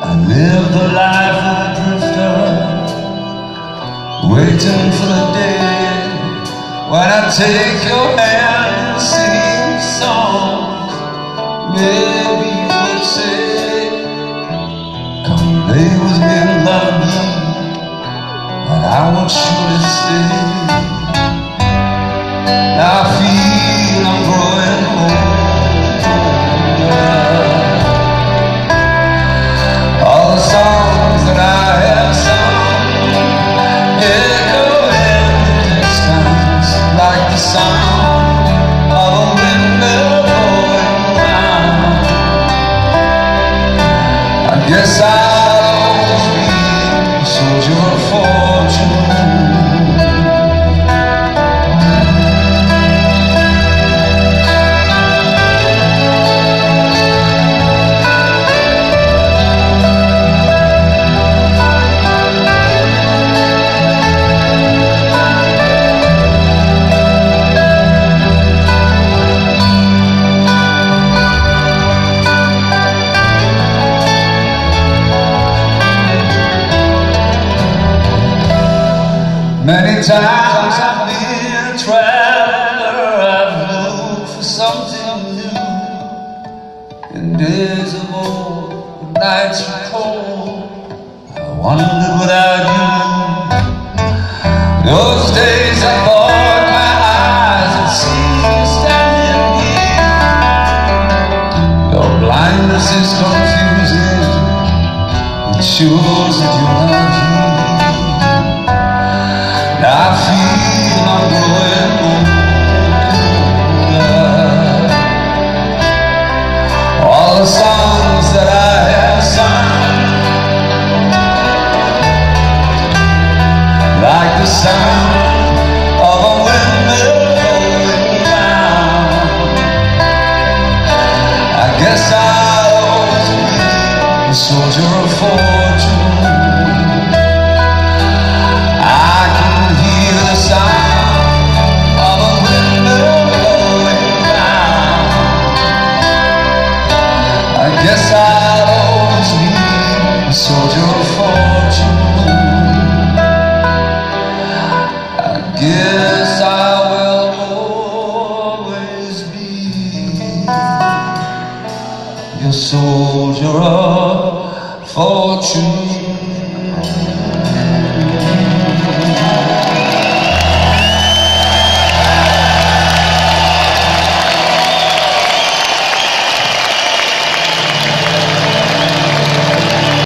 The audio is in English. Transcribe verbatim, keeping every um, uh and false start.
I live the life of a drifter, waiting for the day when I take your hand and sing songs. Maybe you would say, come lay with me and love me, but I won't surely stay. Now I feel I'm growing old. All the songs that I have sung echo in the distance like the sound of a windmill going round. I guess I'll always be a soldier of fortune. Many times I've been a traveler, I've looked for something new. In days of old, when nights were cold, I wandered without you. Those days I thought my eyes had seen you standing here. Your blindness is confusing, it shows that you're not here. I feel I'm growing older. All the songs that I have sung, like the sound of a windmill going round. I guess I'll always be a soldier of fortune. Yes, I'll always be a soldier of fortune. I guess I will always be a soldier of fortune.